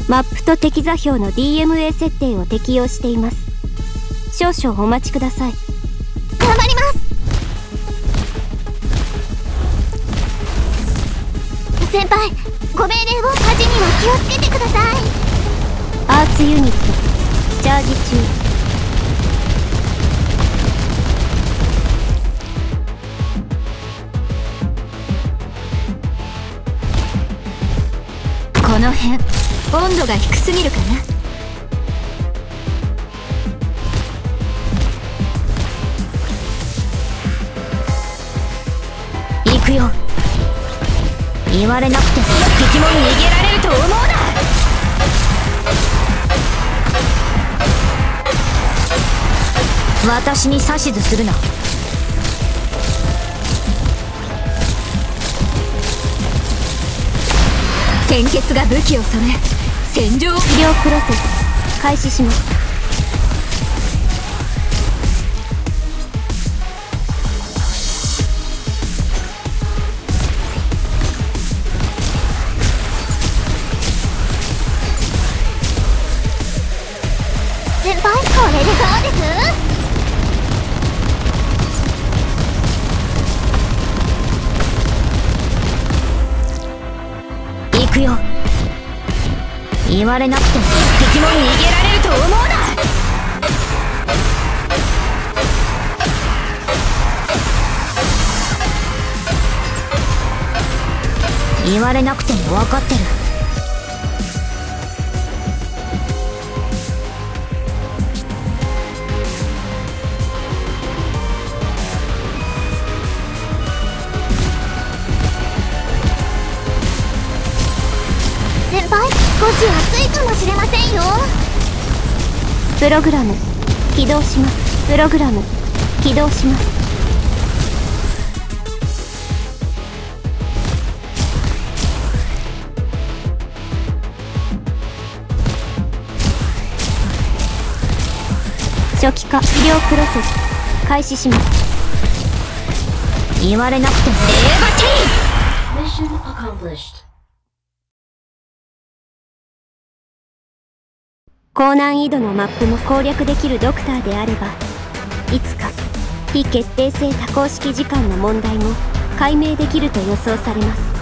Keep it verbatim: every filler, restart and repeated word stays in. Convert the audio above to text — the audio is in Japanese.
マップと敵座標の ディーエムエー 設定を適用しています。少々お待ちください。 頑張ります。先輩、ご命令を火事には気をつけてください。 アーツユニットチャージ中。 この辺温度が低すぎるかな。行くよ。言われなくて敵も逃げられると思うな。私に指図するな。鮮血が武器を染め戦場。 治療プロセス開始します。 先輩、これでどうです？行くよ。言われなくても敵も逃げられると思うな。言われなくても分かってる。先輩、少し暑いかもしれませんよ。 プログラム起動します。プログラム起動します。初期化治療プロセス開始します。 言われなくてもレーバティー。 Mission accomplished. 高難易度のマップも攻略できるドクターであれば、いつか非決定性多項式時間の問題も解明できると予想されます。